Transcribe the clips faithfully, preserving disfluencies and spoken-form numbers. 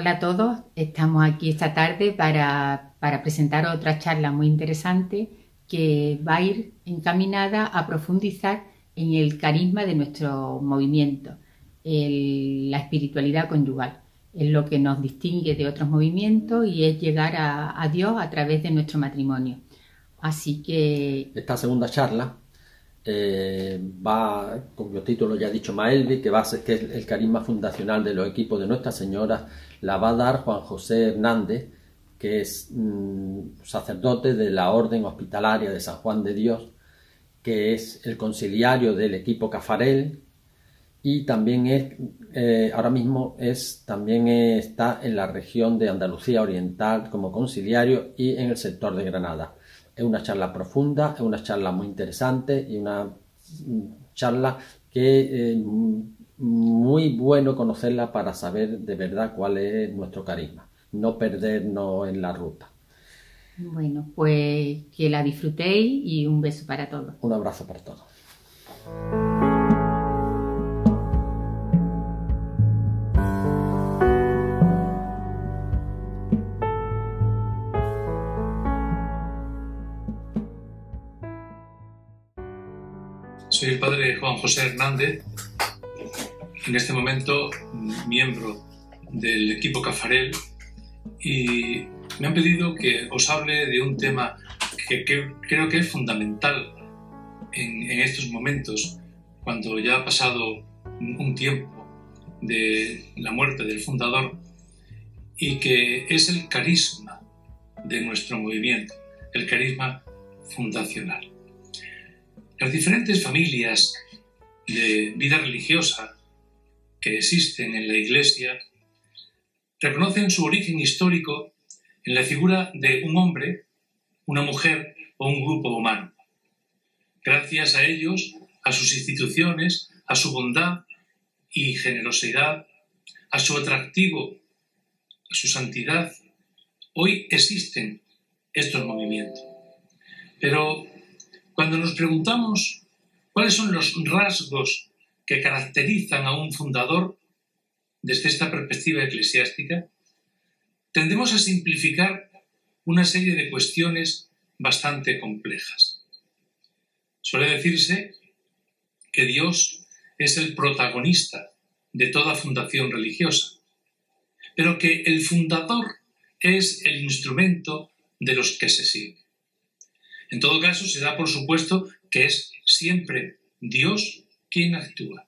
Hola a todos, estamos aquí esta tarde para, para presentar otra charla muy interesante que va a ir encaminada a profundizar en el carisma de nuestro movimiento, el, la espiritualidad conyugal. Es lo que nos distingue de otros movimientos y es llegar a, a Dios a través de nuestro matrimonio. Así que... Esta segunda charla eh, va, cuyo título ya ha dicho Maelvi, que, va a ser, que es el carisma fundacional de los equipos de Nuestra Señora, la va a dar Juan José Hernández, que es mmm, sacerdote de la Orden Hospitalaria de San Juan de Dios, que es el conciliario del equipo Cafarel, y también es, eh, ahora mismo es, también está en la región de Andalucía Oriental como conciliario y en el sector de Granada. Es una charla profunda, es una charla muy interesante y una charla que es eh, muy bueno conocerla para saber de verdad cuál es nuestro carisma, no perdernos en la ruta. Bueno, pues que la disfrutéis y un beso para todos. Un abrazo para todos. Soy el padre Juan José Hernández, en este momento miembro del equipo Cafarel, y me han pedido que os hable de un tema que, que creo que es fundamental en, en estos momentos, cuando ya ha pasado un tiempo de la muerte del fundador, y que es el carisma de nuestro movimiento, el carisma fundacional. Las diferentes familias de vida religiosa que existen en la Iglesia reconocen su origen histórico en la figura de un hombre, una mujer o un grupo humano. Gracias a ellos, a sus instituciones, a su bondad y generosidad, a su atractivo, a su santidad, hoy existen estos movimientos. Pero cuando nos preguntamos cuáles son los rasgos que caracterizan a un fundador desde esta perspectiva eclesiástica, tendemos a simplificar una serie de cuestiones bastante complejas. Suele decirse que Dios es el protagonista de toda fundación religiosa, pero que el fundador es el instrumento de los que se sigue. En todo caso, se da por supuesto que es siempre Dios quien actúa.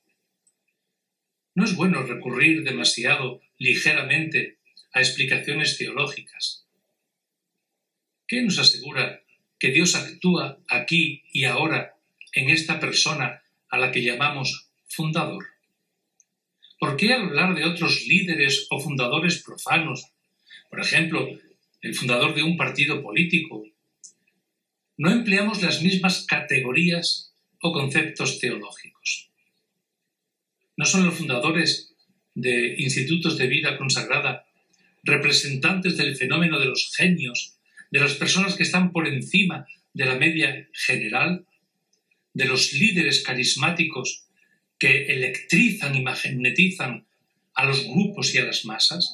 No es bueno recurrir demasiado ligeramente a explicaciones teológicas. ¿Qué nos asegura que Dios actúa aquí y ahora en esta persona a la que llamamos fundador? ¿Por qué hablar de otros líderes o fundadores profanos? Por ejemplo, el fundador de un partido político. No empleamos las mismas categorías o conceptos teológicos. ¿No son los fundadores de institutos de vida consagrada representantes del fenómeno de los genios, de las personas que están por encima de la media general, de los líderes carismáticos que electrizan y magnetizan a los grupos y a las masas?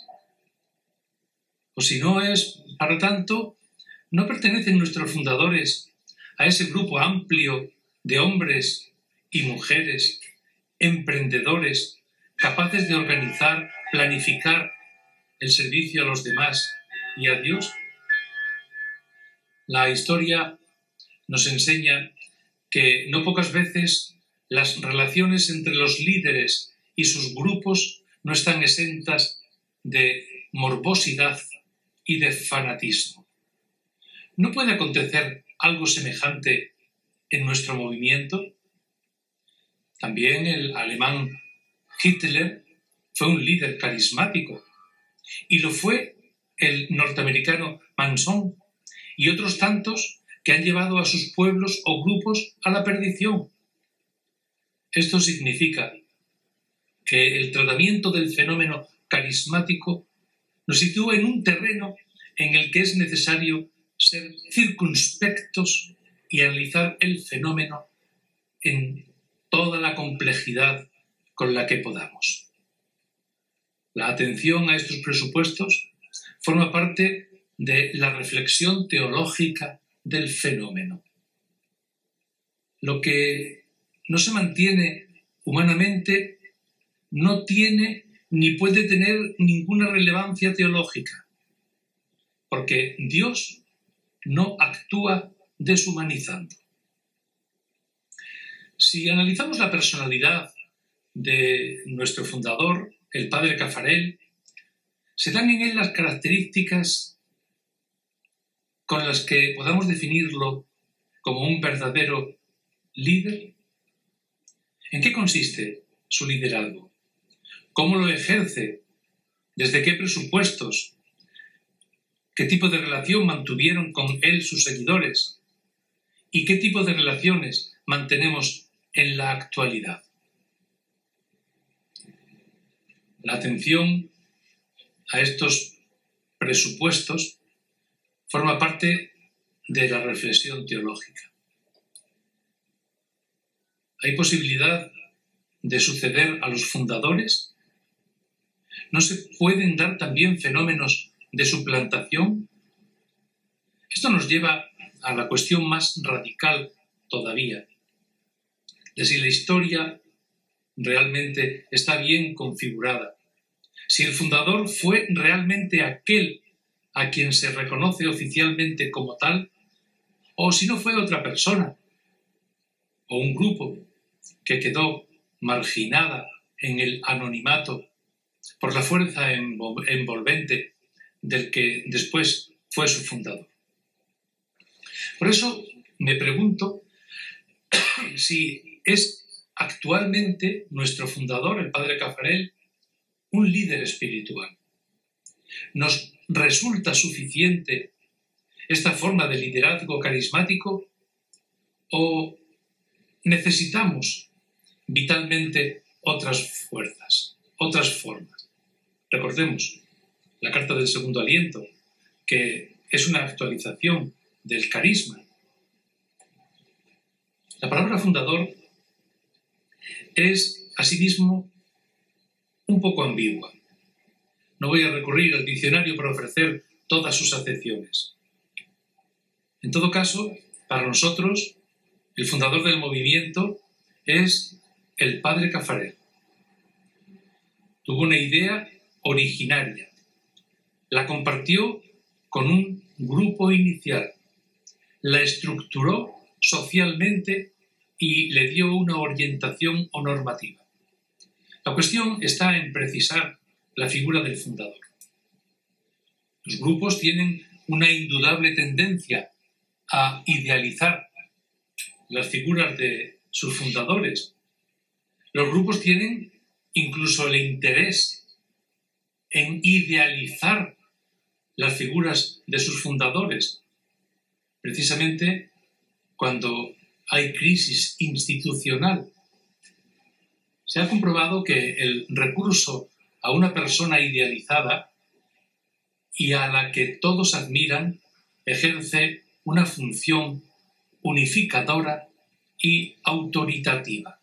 O si no es, para tanto, ¿no pertenecen nuestros fundadores a ese grupo amplio de hombres y mujeres, emprendedores, capaces de organizar, planificar el servicio a los demás y a Dios? La historia nos enseña que no pocas veces las relaciones entre los líderes y sus grupos no están exentas de morbosidad y de fanatismo. ¿No puede acontecer algo semejante en nuestro movimiento? También el alemán Hitler fue un líder carismático, y lo fue el norteamericano Manson y otros tantos que han llevado a sus pueblos o grupos a la perdición. Esto significa que el tratamiento del fenómeno carismático nos sitúa en un terreno en el que es necesario ser circunspectos y analizar el fenómeno en toda la complejidad con la que podamos. La atención a estos presupuestos forma parte de la reflexión teológica del fenómeno. Lo que no se mantiene humanamente no tiene ni puede tener ninguna relevancia teológica, porque Dios no actúa deshumanizando. Si analizamos la personalidad de nuestro fundador, el padre Caffarel, se dan en él las características con las que podamos definirlo como un verdadero líder. ¿En qué consiste su liderazgo? ¿Cómo lo ejerce? ¿Desde qué presupuestos? ¿Qué tipo de relación mantuvieron con él sus seguidores? ¿Y qué tipo de relaciones mantenemos en la actualidad? La atención a estos presupuestos forma parte de la reflexión teológica. ¿Hay posibilidad de suceder a los fundadores? ¿No se pueden dar también fenómenos de suplantación? Esto nos lleva a la cuestión más radical todavía, de si la historia realmente está bien configurada, si el fundador fue realmente aquel a quien se reconoce oficialmente como tal, o si no fue otra persona o un grupo que quedó marginada en el anonimato por la fuerza envolvente del que después fue su fundador. Por eso me pregunto si es actualmente nuestro fundador, el padre Caffarel, un líder espiritual. ¿Nos resulta suficiente esta forma de liderazgo carismático o necesitamos vitalmente otras fuerzas, otras formas? Recordemos la carta del segundo aliento, que es una actualización del carisma. La palabra fundador es, asimismo, un poco ambigua. No voy a recurrir al diccionario para ofrecer todas sus acepciones. En todo caso, para nosotros, el fundador del movimiento es el padre Caffarel. Tuvo una idea originaria. La compartió con un grupo inicial. La estructuró socialmente y le dio una orientación o normativa. La cuestión está en precisar la figura del fundador. Los grupos tienen una indudable tendencia a idealizar las figuras de sus fundadores. Los grupos tienen incluso el interés en idealizar las figuras de sus fundadores, precisamente cuando hay crisis institucional. Se ha comprobado que el recurso a una persona idealizada y a la que todos admiran ejerce una función unificadora y autoritativa.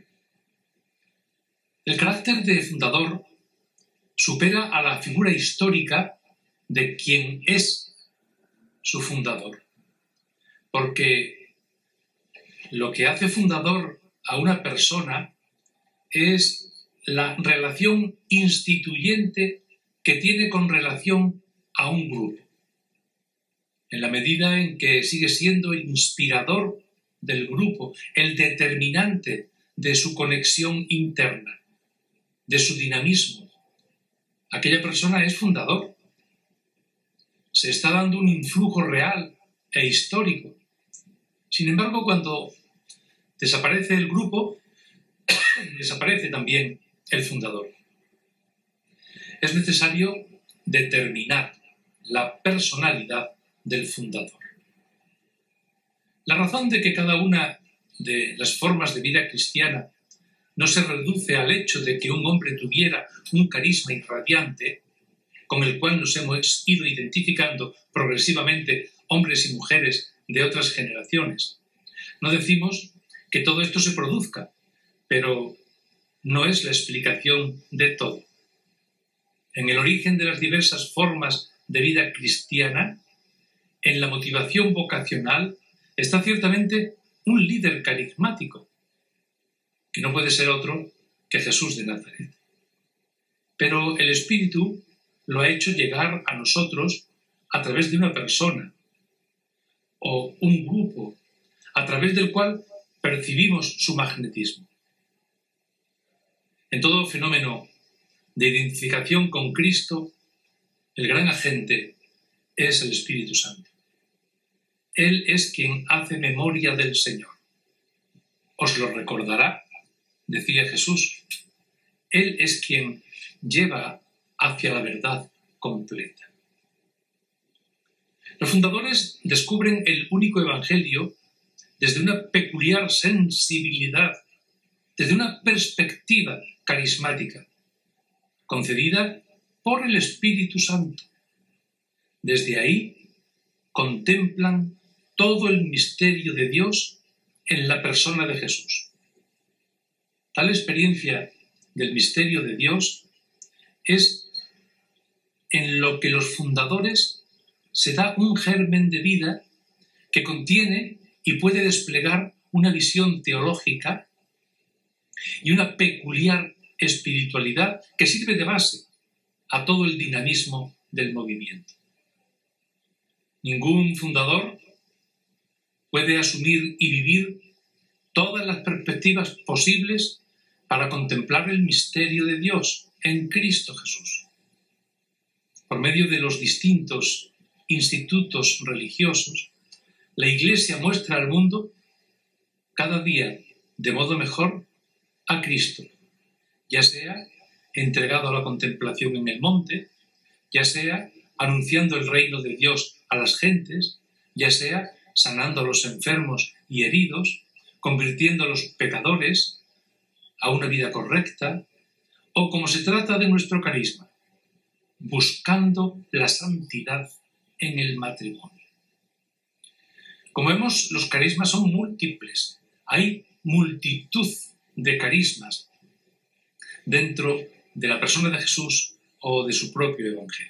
El carácter de fundador supera a la figura histórica de quien es su fundador, porque lo que hace fundador a una persona es la relación instituyente que tiene con relación a un grupo, en la medida en que sigue siendo el inspirador del grupo, el determinante de su conexión interna, de su dinamismo. Aquella persona es fundador. Se está dando un influjo real e histórico. Sin embargo, cuando desaparece el grupo, desaparece también el fundador. Es necesario determinar la personalidad del fundador. La razón de que cada una de las formas de vida cristiana no se reduce al hecho de que un hombre tuviera un carisma irradiante, con el cual nos hemos ido identificando progresivamente hombres y mujeres de otras generaciones. No decimos que todo esto se produzca, pero no es la explicación de todo. en el origen de las diversas formas de vida cristiana, en la motivación vocacional, está ciertamente un líder carismático, que no puede ser otro que Jesús de Nazaret. Pero el Espíritu lo ha hecho llegar a nosotros a través de una persona o un grupo, a través del cual percibimos su magnetismo. En todo fenómeno de identificación con Cristo, el gran agente es el Espíritu Santo. Él es quien hace memoria del Señor. Os lo recordará, decía Jesús. Él es quien lleva hacia la verdad completa. Los fundadores descubren el único evangelio desde una peculiar sensibilidad, desde una perspectiva carismática, concedida por el Espíritu Santo. Desde ahí contemplan todo el misterio de Dios en la persona de Jesús. Tal experiencia del misterio de Dios es en lo que los fundadores se da un germen de vida que contiene y puede desplegar una visión teológica y una peculiar espiritualidad que sirve de base a todo el dinamismo del movimiento. Ningún fundador puede asumir y vivir todas las perspectivas posibles para contemplar el misterio de Dios en Cristo Jesús. Por medio de los distintos institutos religiosos, la Iglesia muestra al mundo cada día de modo mejor a Cristo, ya sea entregado a la contemplación en el monte, ya sea anunciando el reino de Dios a las gentes, ya sea sanando a los enfermos y heridos, convirtiendo a los pecadores a una vida correcta, o como se trata de nuestro carisma, buscando la santidad en el matrimonio. Como vemos, los carismas son múltiples. Hay multitud de carismas dentro de la persona de Jesús o de su propio evangelio.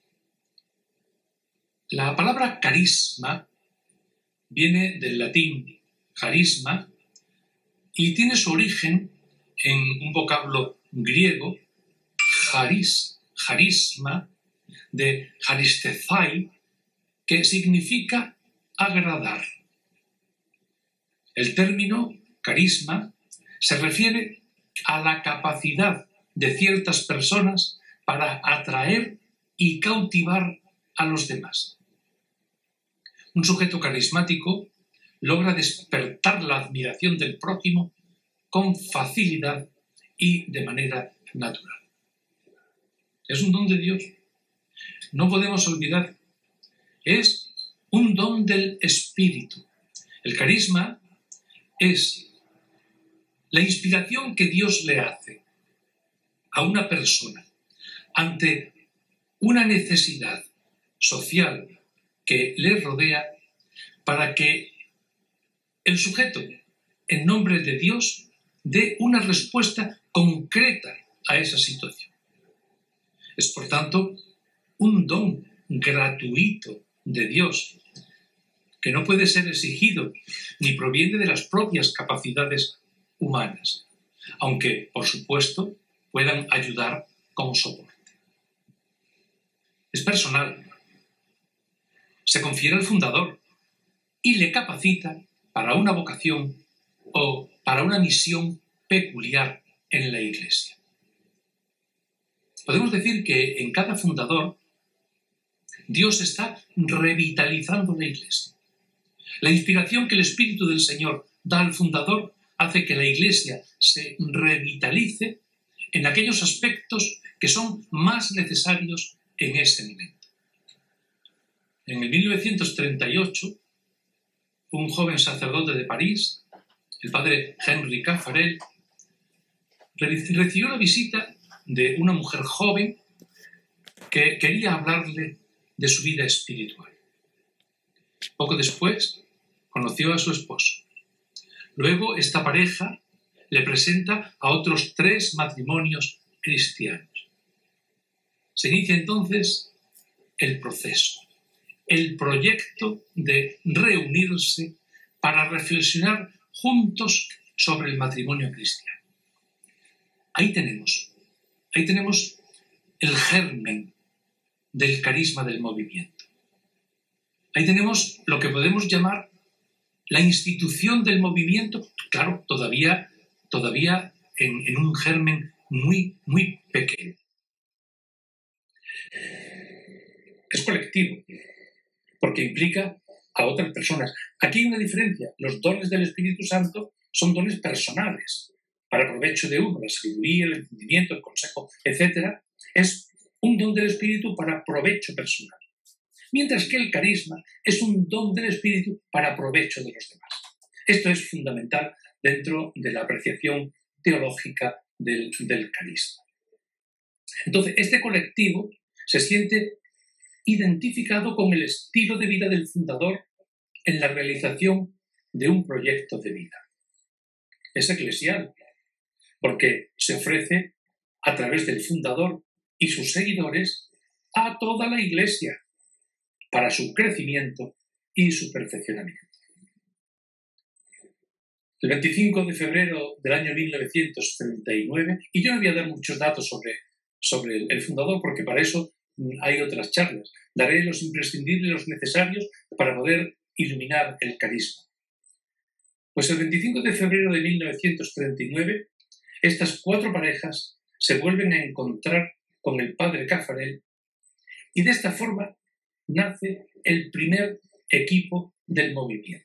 La palabra carisma viene del latín charisma y tiene su origen en un vocablo griego, charis, charisma, de charistezai, que significa agradar. El término carisma se refiere a la capacidad de ciertas personas para atraer y cautivar a los demás. Un sujeto carismático logra despertar la admiración del prójimo con facilidad y de manera natural. Es un don de Dios. No podemos olvidar. Es un don del Espíritu. El carisma es la inspiración que Dios le hace a una persona ante una necesidad social que le rodea para que el sujeto, en nombre de Dios, dé una respuesta concreta a esa situación. Es, por tanto, un don gratuito de Dios, que no puede ser exigido ni proviene de las propias capacidades humanas, aunque, por supuesto, puedan ayudar como soporte. Es personal. Se confiere al fundador y le capacita para una vocación o para una misión peculiar en la Iglesia. Podemos decir que en cada fundador Dios está revitalizando la Iglesia. La inspiración que el Espíritu del Señor da al fundador hace que la Iglesia se revitalice en aquellos aspectos que son más necesarios en ese momento. En el mil novecientos treinta y ocho, un joven sacerdote de París, el padre Henri Caffarel, recibió la visita de una mujer joven que quería hablarle de su vida espiritual. Poco después, conoció a su esposo. Luego, esta pareja le presenta a otros tres matrimonios cristianos. Se inicia entonces el proceso, el proyecto de reunirse para reflexionar juntos sobre el matrimonio cristiano. Ahí tenemos, ahí tenemos el germen del carisma del movimiento. Ahí tenemos lo que podemos llamar la institución del movimiento, claro, todavía, todavía en, en un germen muy, muy pequeño. Es colectivo, porque implica a otras personas. Aquí hay una diferencia. Los dones del Espíritu Santo son dones personales, para provecho de uno, la sabiduría, el entendimiento, el consejo, etcétera. Es un don del Espíritu para provecho personal. Mientras que el carisma es un don del Espíritu para provecho de los demás. Esto es fundamental dentro de la apreciación teológica del, del carisma. Entonces, este colectivo se siente identificado con el estilo de vida del fundador en la realización de un proyecto de vida. Es eclesial, porque se ofrece a través del fundador y sus seguidores a toda la Iglesia para su crecimiento y su perfeccionamiento. El veinticinco de febrero del año mil novecientos treinta y nueve, y yo no voy a dar muchos datos sobre, sobre el, el fundador, porque para eso hay otras charlas. Daré los imprescindibles, los necesarios para poder iluminar el carisma. Pues el veinticinco de febrero de mil novecientos treinta y nueve, estas cuatro parejas se vuelven a encontrar con el padre Caffarel y de esta forma nace el primer equipo del movimiento.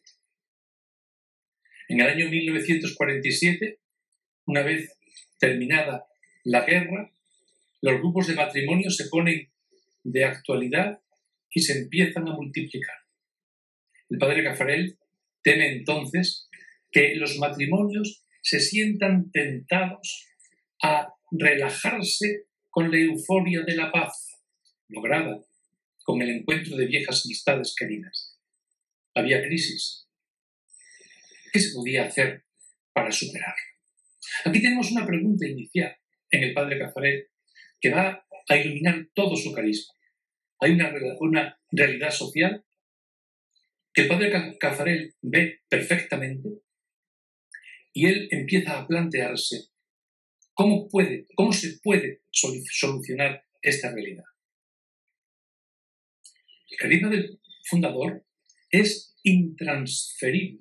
En el año mil novecientos cuarenta y siete, una vez terminada la guerra, los grupos de matrimonio se ponen de actualidad y se empiezan a multiplicar. El padre Caffarel teme entonces que los matrimonios se sientan tentados a relajarse con la euforia de la paz, lograda con el encuentro de viejas amistades queridas. Había crisis. ¿Qué se podía hacer para superarlo? Aquí tenemos una pregunta inicial en el padre Caffarel que va a iluminar todo su carisma. Hay una, una realidad social que el padre Caffarel ve perfectamente y él empieza a plantearse cómo, puede, cómo se puede solucionar esta realidad. El carisma del fundador es intransferible.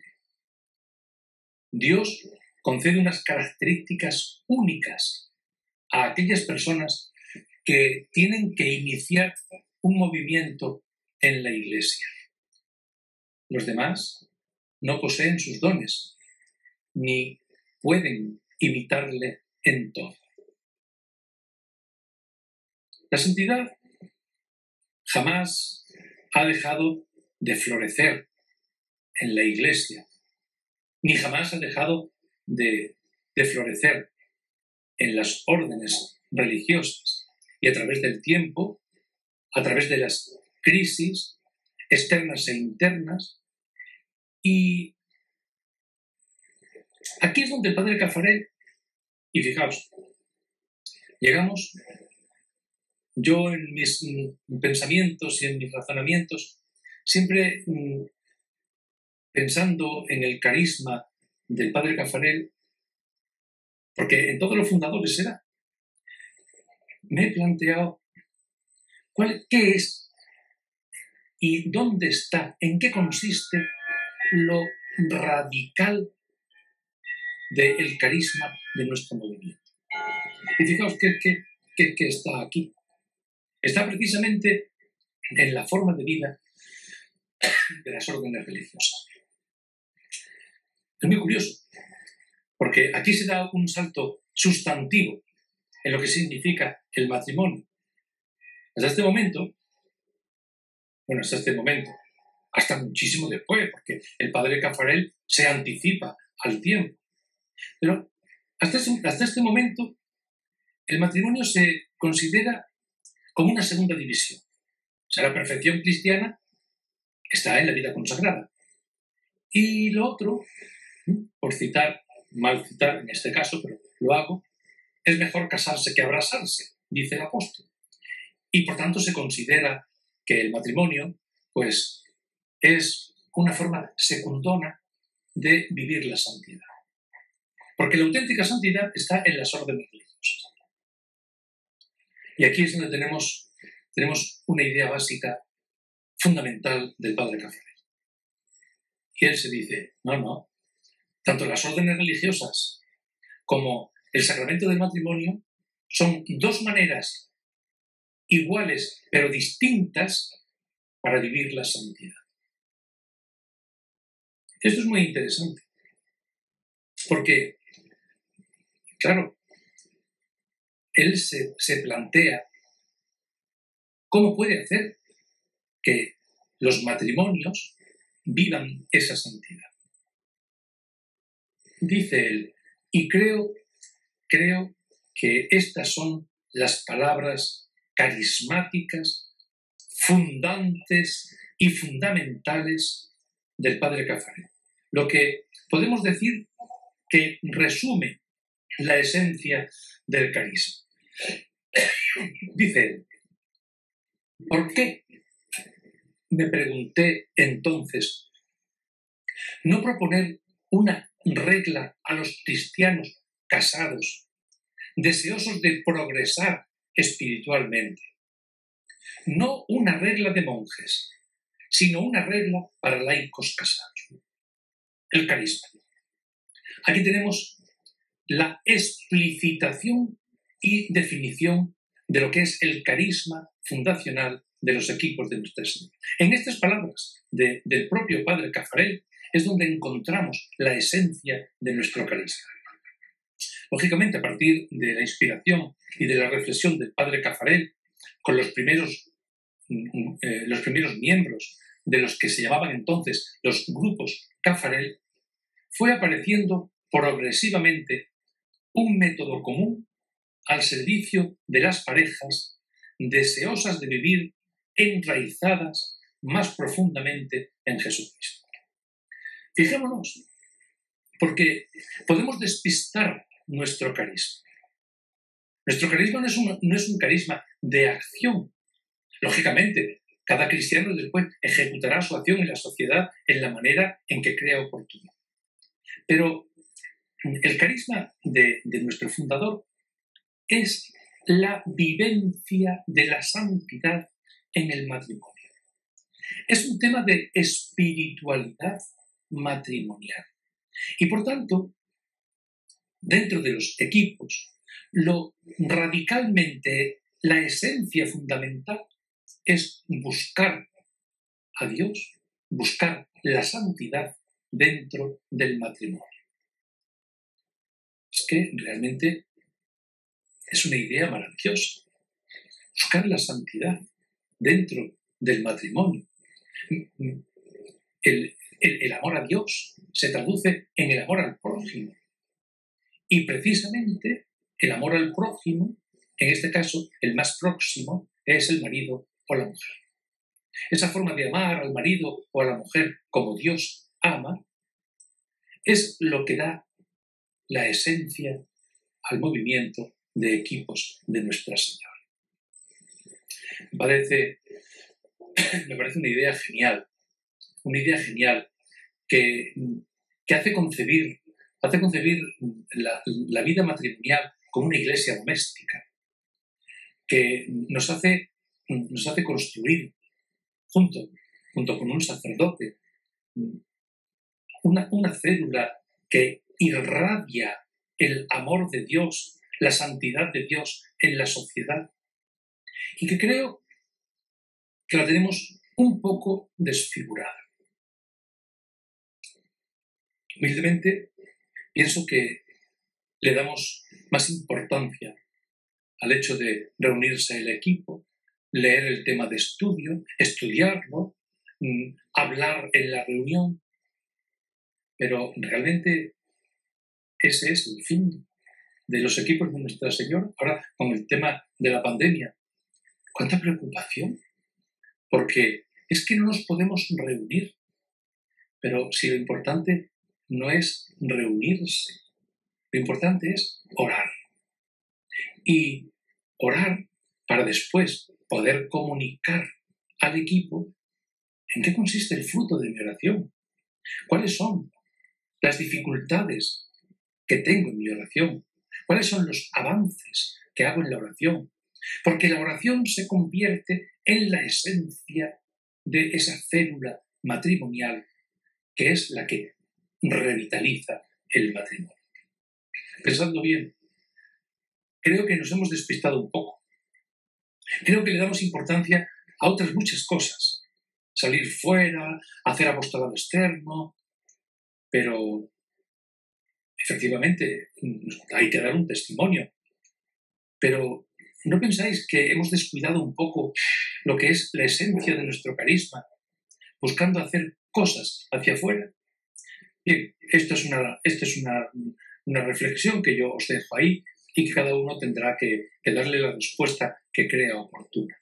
Dios concede unas características únicas a aquellas personas que tienen que iniciar un movimiento en la Iglesia. Los demás no poseen sus dones, ni pueden imitarle en todo. La santidad jamás ha dejado de florecer en la Iglesia, ni jamás ha dejado de, de florecer en las órdenes religiosas. Y a través del tiempo, a través de las crisis externas e internas, y aquí es donde el padre Caffarel, y fijaos, llegamos, yo en mis mm, pensamientos y en mis razonamientos, siempre mm, pensando en el carisma del padre Caffarel, porque en todos los fundadores era, me he planteado cuál, qué es y dónde está, en qué consiste lo radical del carisma de nuestro movimiento. Y fijaos que, que, que, que está aquí. Está precisamente en la forma de vida de las órdenes religiosas. Es muy curioso, porque aquí se da un salto sustantivo en lo que significa el matrimonio. Hasta este momento, bueno, hasta este momento, hasta muchísimo después, porque el padre Caffarel se anticipa al tiempo. Pero hasta este, hasta este momento, el matrimonio se considera como una segunda división. O sea, la perfección cristiana está en la vida consagrada. Y lo otro, por citar, mal citar en este caso, pero lo hago, es mejor casarse que abrazarse, dice el apóstol. y por tanto se considera que el matrimonio pues, es una forma secundona de vivir la santidad. Porque la auténtica santidad está en las órdenes religiosas. Y aquí es donde tenemos, tenemos una idea básica, fundamental del padre Caffarel. Y él se dice, no, no, tanto las órdenes religiosas como el sacramento del matrimonio son dos maneras iguales pero distintas para vivir la santidad. Esto es muy interesante, porque, claro, él se, se plantea cómo puede hacer que los matrimonios vivan esa santidad. Dice él, y creo, creo que estas son las palabras carismáticas, fundantes y fundamentales del padre Caffarel. Lo que podemos decir que resume la esencia del carisma. Dice él, ¿por qué? Me pregunté entonces, no proponer una regla a los cristianos casados, deseosos de progresar espiritualmente. No una regla de monjes, sino una regla para laicos casados. El carisma. Aquí tenemos la explicitación y definición de lo que es el carisma fundacional de los equipos de Nuestra Señora. En estas palabras de, del propio padre Caffarel es donde encontramos la esencia de nuestro carisma. Lógicamente, a partir de la inspiración y de la reflexión del padre Caffarel con los primeros, eh, los primeros miembros de los que se llamaban entonces los grupos Caffarel, fue apareciendo progresivamente un método común al servicio de las parejas deseosas de vivir enraizadas más profundamente en Jesucristo. Fijémonos, porque podemos despistar nuestro carisma. Nuestro carisma no es un, no es un carisma de acción. Lógicamente, cada cristiano después ejecutará su acción en la sociedad en la manera en que crea oportuno. Pero el carisma de, de nuestro fundador es la vivencia de la santidad en el matrimonio. Es un tema de espiritualidad matrimonial. Y por tanto, dentro de los equipos, lo radicalmente, la esencia fundamental es buscar a Dios, buscar la santidad dentro del matrimonio. Es que realmente es una idea maravillosa. Buscar la santidad dentro del matrimonio. El, el, el amor a Dios se traduce en el amor al prójimo. Y precisamente el amor al prójimo, en este caso el más próximo, es el marido o la mujer. Esa forma de amar al marido o a la mujer como Dios ama es lo que da la esencia al movimiento de equipos de Nuestra Señora. Me parece, me parece una idea genial, una idea genial que, que hace concebir, hace concebir la, la vida matrimonial como una iglesia doméstica, que nos hace, nos hace construir junto, junto con un sacerdote una, una célula que irradia el amor de Dios, la santidad de Dios en la sociedad, y que creo que la tenemos un poco desfigurada. Humildemente, pienso que le damos más importancia al hecho de reunirse el equipo, leer el tema de estudio, estudiarlo, mmm, hablar en la reunión, pero realmente ese es el fin de los equipos de Nuestra Señora. Ahora, con el tema de la pandemia, ¿cuánta preocupación? Porque es que no nos podemos reunir, pero si lo importante no es reunirse, lo importante es orar. Y orar para después poder comunicar al equipo en qué consiste el fruto de mi oración, cuáles son las dificultades que tengo en mi oración, cuáles son los avances que hago en la oración, porque la oración se convierte en la esencia de esa célula matrimonial que es la que revitaliza el matrimonio. Pensando bien, creo que nos hemos despistado un poco. Creo que le damos importancia a otras muchas cosas. Salir fuera, hacer apostolado externo, pero efectivamente hay que dar un testimonio. Pero ¿no pensáis que hemos descuidado un poco lo que es la esencia de nuestro carisma, buscando hacer cosas hacia afuera? Bien, esto es una, esto es una, una reflexión que yo os dejo ahí y que cada uno tendrá que, que darle la respuesta que crea oportuna.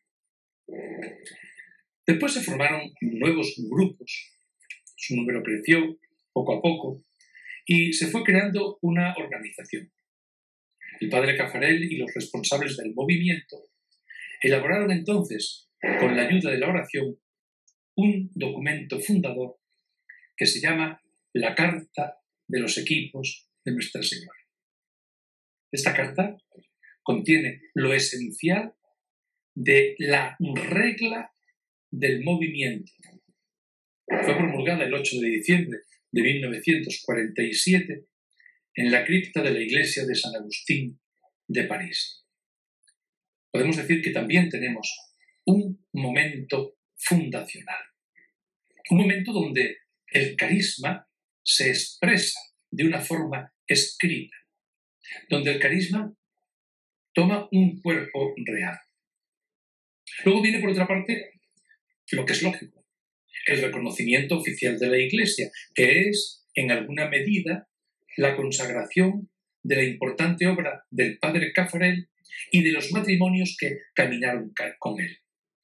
Después se formaron nuevos grupos, su número creció poco a poco y se fue creando una organización. El padre Caffarel y los responsables del movimiento elaboraron entonces, con la ayuda de la oración, un documento fundador que se llama la Carta de los Equipos de Nuestra Señora. Esta carta contiene lo esencial de la regla del movimiento. Fue promulgada el ocho de diciembre de mil novecientos cuarenta y siete en la cripta de la iglesia de San Agustín de París. Podemos decir que también tenemos un momento fundacional, un momento donde el carisma se expresa de una forma escrita, donde el carisma toma un cuerpo real. Luego viene, por otra parte, lo que es lógico, el reconocimiento oficial de la Iglesia, que es, en alguna medida, la consagración de la importante obra del padre Caffarel y de los matrimonios que caminaron con él.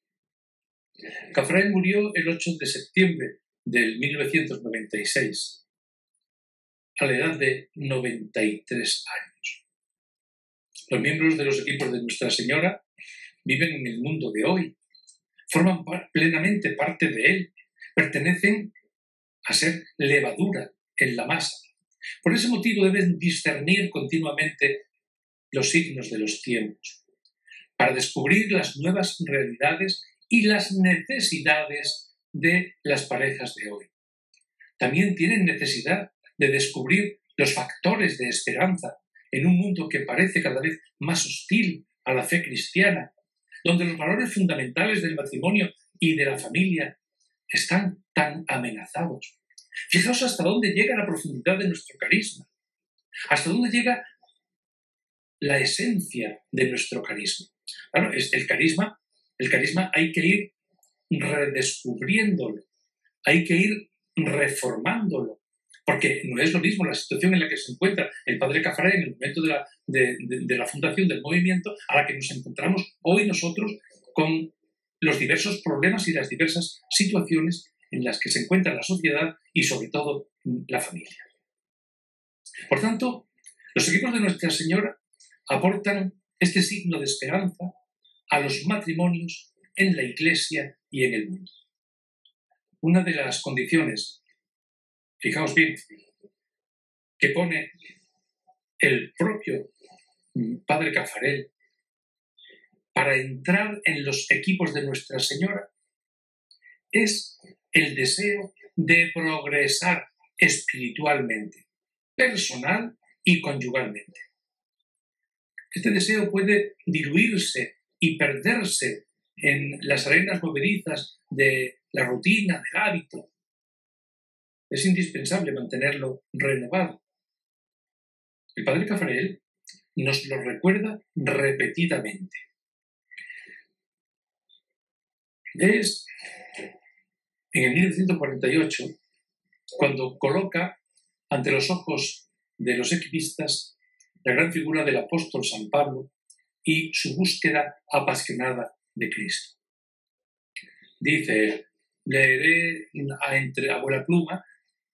Caffarel murió el ocho de septiembre del mil novecientos noventa y seis, a la edad de noventa y tres años. Los miembros de los equipos de Nuestra Señora viven en el mundo de hoy, forman plenamente parte de él, pertenecen a ser levadura en la masa. Por ese motivo deben discernir continuamente los signos de los tiempos, para descubrir las nuevas realidades y las necesidades de las parejas de hoy. También tienen necesidad de descubrir los factores de esperanza en un mundo que parece cada vez más hostil a la fe cristiana, donde los valores fundamentales del matrimonio y de la familia están tan amenazados. Fijaos hasta dónde llega la profundidad de nuestro carisma, hasta dónde llega la esencia de nuestro carisma. Claro, es el carisma, el carisma hay que ir redescubriéndolo, hay que ir reformándolo, porque no es lo mismo la situación en la que se encuentra el padre Caffarel en el momento de la, de, de, de la fundación del movimiento a la que nos encontramos hoy nosotros con los diversos problemas y las diversas situaciones en las que se encuentra la sociedad y sobre todo la familia. Por tanto, los equipos de Nuestra Señora aportan este signo de esperanza a los matrimonios en la Iglesia y en el mundo. Una de las condiciones, fijaos bien, que pone el propio padre Caffarel para entrar en los equipos de Nuestra Señora es el deseo de progresar espiritualmente, personal y conyugalmente. Este deseo puede diluirse y perderse en las arenas movedizas de la rutina, del hábito. Es indispensable mantenerlo renovado. El padre Caffarel nos lo recuerda repetidamente. Es en el mil novecientos cuarenta y ocho cuando coloca ante los ojos de los equipistas la gran figura del apóstol San Pablo y su búsqueda apasionada de Cristo. Dice, leeré a, entre, a buena pluma,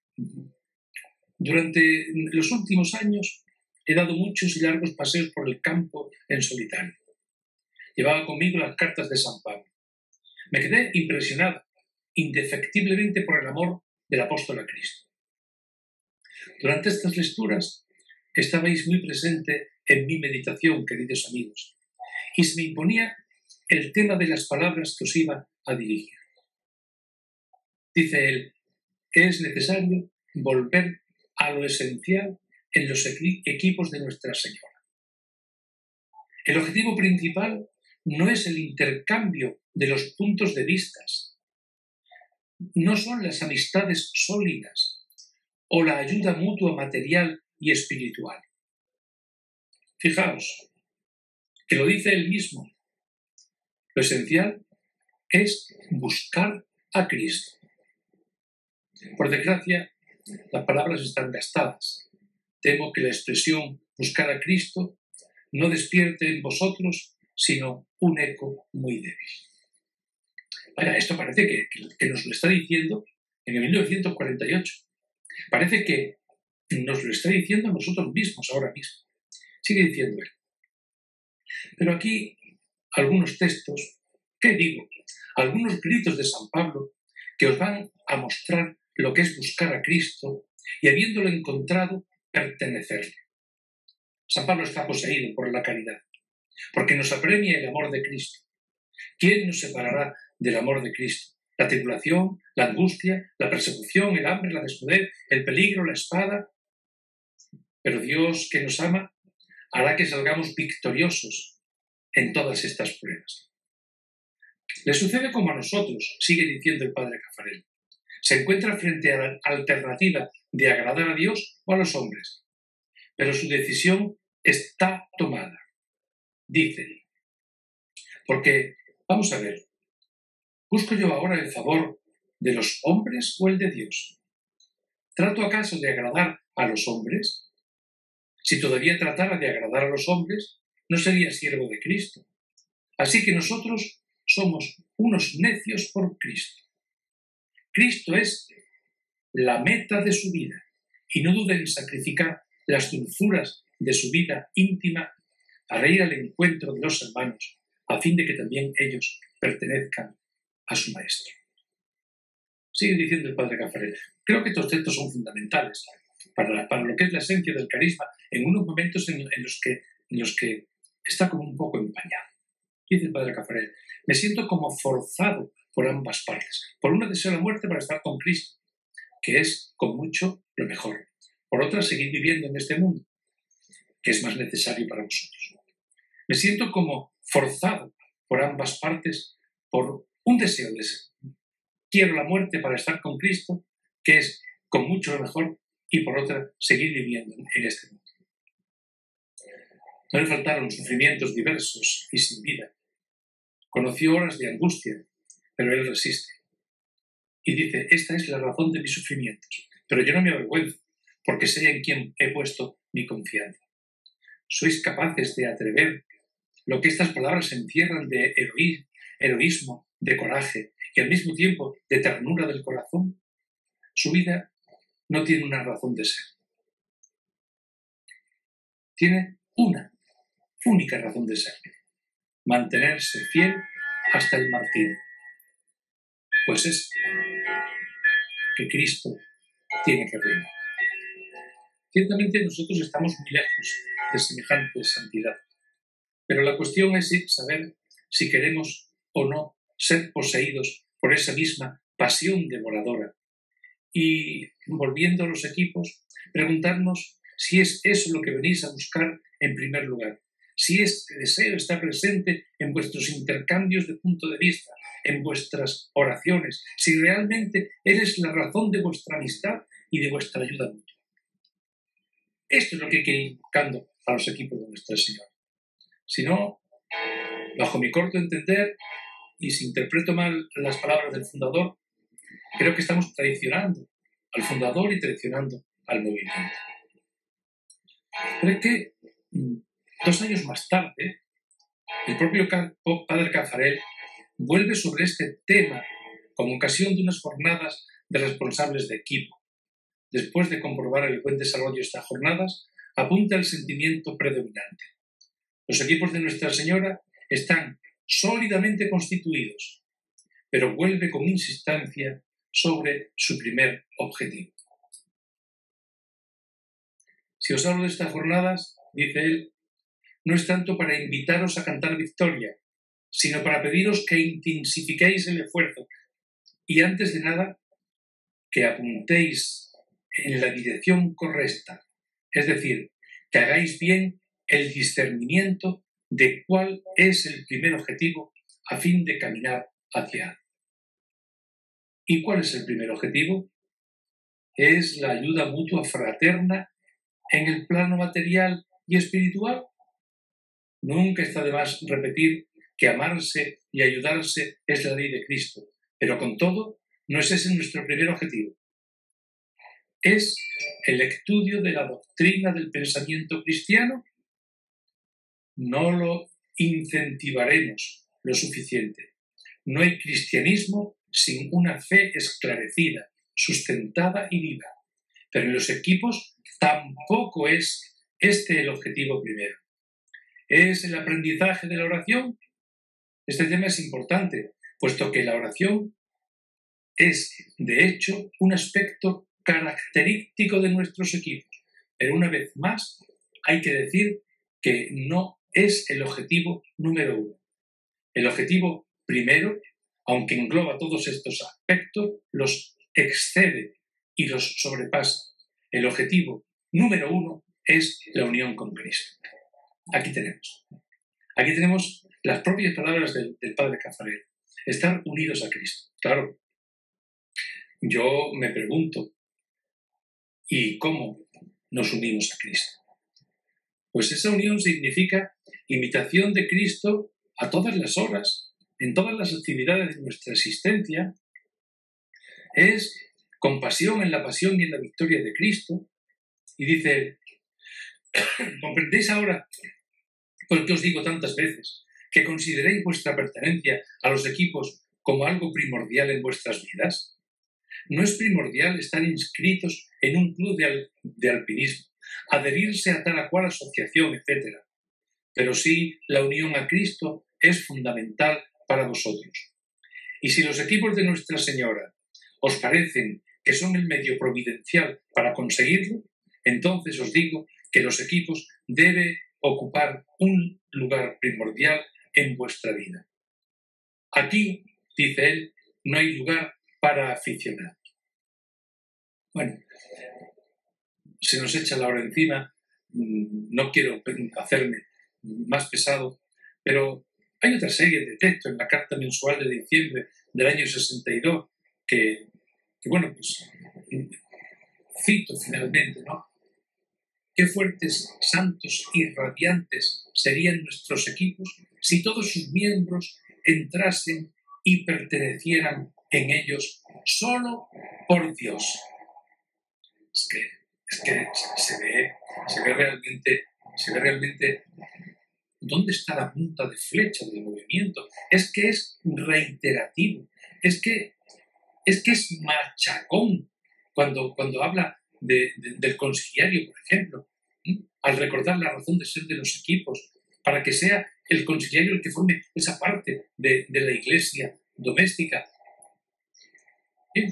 durante los últimos años he dado muchos y largos paseos por el campo en solitario. Llevaba conmigo las cartas de San Pablo. Me quedé impresionado, indefectiblemente, por el amor del apóstol a Cristo. Durante estas lecturas estabais muy presente en mi meditación, queridos amigos, y se me imponía el tema de las palabras que os iba a dirigir. Dice él, es necesario volver a lo esencial en los equipos de Nuestra Señora. El objetivo principal no es el intercambio de los puntos de vista, no son las amistades sólidas o la ayuda mutua material y espiritual. Fijaos, que lo dice él mismo, lo esencial es buscar a Cristo. Por desgracia, las palabras están gastadas. Temo que la expresión buscar a Cristo no despierte en vosotros sino un eco muy débil. Vaya, esto parece que, que, que nos lo está diciendo en el mil novecientos cuarenta y ocho. Parece que nos lo está diciendo nosotros mismos ahora mismo. Sigue diciendo él. Pero aquí algunos textos, ¿qué digo? Algunos gritos de San Pablo que os van a mostrar lo que es buscar a Cristo y, habiéndolo encontrado, pertenecerle. San Pablo está poseído por la caridad, porque nos apremia el amor de Cristo. ¿Quién nos separará del amor de Cristo? La tribulación, la angustia, la persecución, el hambre, la desnudez, el peligro, la espada. Pero Dios, que nos ama, hará que salgamos victoriosos en todas estas pruebas. Le sucede como a nosotros, sigue diciendo el padre Caffarel. Se encuentra frente a la alternativa de agradar a Dios o a los hombres, pero su decisión está tomada. Dice, porque, vamos a ver, ¿busco yo ahora el favor de los hombres o el de Dios? ¿Trato acaso de agradar a los hombres? Si todavía tratara de agradar a los hombres, no sería siervo de Cristo. Así que nosotros somos unos necios por Cristo. Cristo es la meta de su vida y no duden en sacrificar las dulzuras de su vida íntima para ir al encuentro de los hermanos, a fin de que también ellos pertenezcan a su Maestro. Sigue diciendo el padre Caffarel. Creo que estos textos son fundamentales para, para lo que es la esencia del carisma en unos momentos en, en, los, que, en los que está como un poco empañado. Dice el padre Caffarel, me siento como forzado por ambas partes. Por una deseo la muerte para estar con Cristo, que es con mucho lo mejor. Por otra, seguir viviendo en este mundo, que es más necesario para vosotros. Me siento como forzado por ambas partes por un deseo de ser. Quiero la muerte para estar con Cristo, que es con mucho lo mejor, y por otra, seguir viviendo en este mundo. No le faltaron sufrimientos diversos y sin vida. Conoció horas de angustia, pero él resiste. Y dice, esta es la razón de mis sufrimientos, pero yo no me avergüenzo, porque sé en quién he puesto mi confianza. ¿Sois capaces de atrever lo que estas palabras encierran de heroí, heroísmo, de coraje y al mismo tiempo de ternura del corazón? Su vida no tiene una razón de ser. Tiene una única razón de ser. Mantenerse fiel hasta el martirio. Pues es que Cristo tiene que reinar. Ciertamente nosotros estamos muy lejos de semejante santidad, pero la cuestión es saber si queremos o no ser poseídos por esa misma pasión devoradora y, volviendo a los equipos, preguntarnos si es eso lo que venís a buscar en primer lugar, si este deseo está presente en vuestros intercambios de punto de vista, en vuestras oraciones, si realmente Él es la razón de vuestra amistad y de vuestra ayuda mutua. Esto es lo que hay que ir buscando a los equipos de Nuestra Señora. Si no, bajo mi corto entender, y si interpreto mal las palabras del fundador, creo que estamos traicionando al fundador y traicionando al movimiento. Pero es que dos años más tarde, el propio padre Caffarel vuelve sobre este tema con ocasión de unas jornadas de responsables de equipo. Después de comprobar el buen desarrollo de estas jornadas, apunta el sentimiento predominante. Los equipos de Nuestra Señora están sólidamente constituidos, pero vuelve con insistencia sobre su primer objetivo. Si os hablo de estas jornadas, dice él, no es tanto para invitaros a cantar victoria, sino para pediros que intensifiquéis el esfuerzo y antes de nada que apuntéis en la dirección correcta, es decir, que hagáis bien el discernimiento de cuál es el primer objetivo a fin de caminar hacia él. ¿Y cuál es el primer objetivo? Es la ayuda mutua fraterna en el plano material y espiritual. Nunca está de más repetir que amarse y ayudarse es la ley de Cristo, pero con todo no es ese nuestro primer objetivo. Es el estudio de la doctrina del pensamiento cristiano. No lo incentivaremos lo suficiente. No hay cristianismo sin una fe esclarecida, sustentada y viva. Pero en los equipos tampoco es este el objetivo primero. ¿Es el aprendizaje de la oración? Este tema es importante, puesto que la oración es, de hecho, un aspecto característico de nuestros equipos. Pero una vez más, hay que decir que no es el objetivo número uno. El objetivo primero, aunque engloba todos estos aspectos, los excede y los sobrepasa. El objetivo número uno es la unión con Cristo. Aquí tenemos. Aquí tenemos las propias palabras del, del padre Caffarel. Estar unidos a Cristo. Claro. Yo me pregunto, ¿y cómo nos unimos a Cristo? Pues esa unión significa imitación de Cristo a todas las horas, en todas las actividades de nuestra existencia. Es compasión en la pasión y en la victoria de Cristo. Y dice, ¿comprendéis ahora, por que os digo tantas veces, que consideréis vuestra pertenencia a los equipos como algo primordial en vuestras vidas? No es primordial estar inscritos en un club de, al, de alpinismo, adherirse a tal o cual asociación, etcétera. Pero sí, la unión a Cristo es fundamental para vosotros. Y si los equipos de Nuestra Señora os parecen que son el medio providencial para conseguirlo, entonces os digo que los equipos deben ocupar un lugar primordial en vuestra vida. Aquí, dice él, no hay lugar para aficionados. Bueno, se nos echa la hora encima, no quiero hacerme más pesado, pero hay otra serie de textos en la carta mensual de diciembre del año sesenta y dos que, que bueno, pues cito finalmente, ¿no? Qué fuertes, santos y radiantes serían nuestros equipos si todos sus miembros entrasen y pertenecieran en ellos solo por Dios. Es que, es que se ve, se ve realmente, se ve realmente dónde está la punta de flecha del movimiento. Es que es reiterativo, es que es, que es machacón cuando, cuando habla de, de, del conciliario, por ejemplo, ¿sí? Al recordar la razón de ser de los equipos, para que sea el conciliario el que forme esa parte de, de la iglesia doméstica. Bien.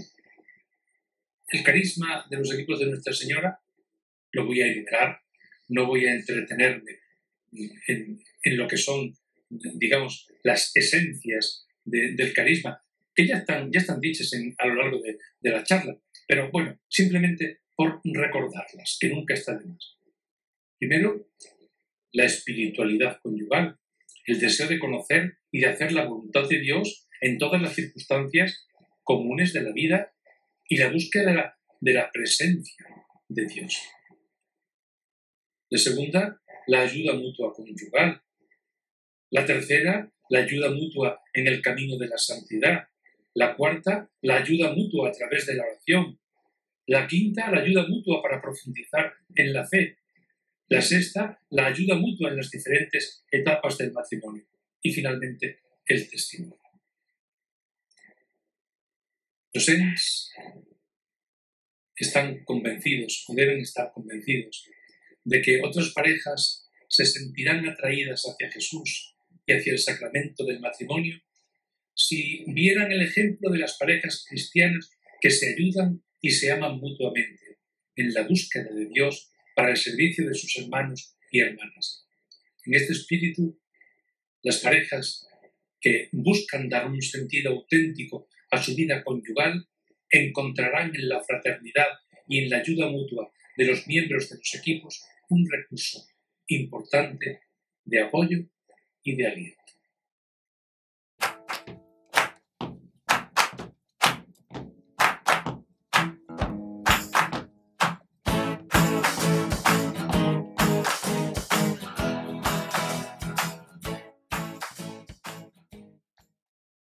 El carisma de los equipos de Nuestra Señora lo voy a evitar, no voy a entretenerme en, en lo que son, digamos, las esencias de, del carisma, que ya están, ya están dichas en, a lo largo de, de la charla, pero bueno, simplemente por recordarlas, que nunca está de más. Primero, la espiritualidad conyugal, el deseo de conocer y de hacer la voluntad de Dios en todas las circunstancias comunes de la vida y la búsqueda de la, de la presencia de Dios. La segunda, la ayuda mutua conyugal. La tercera, la ayuda mutua en el camino de la santidad. La cuarta, la ayuda mutua a través de la oración. La quinta, la ayuda mutua para profundizar en la fe. La sexta, la ayuda mutua en las diferentes etapas del matrimonio. Y finalmente, el testimonio. Los ENS están convencidos, o deben estar convencidos, de que otras parejas se sentirán atraídas hacia Jesús y hacia el sacramento del matrimonio, si vieran el ejemplo de las parejas cristianas que se ayudan y se aman mutuamente en la búsqueda de Dios para el servicio de sus hermanos y hermanas. En este espíritu, las parejas que buscan dar un sentido auténtico a su vida conyugal encontrarán en la fraternidad y en la ayuda mutua de los miembros de los equipos un recurso importante de apoyo y de aliento.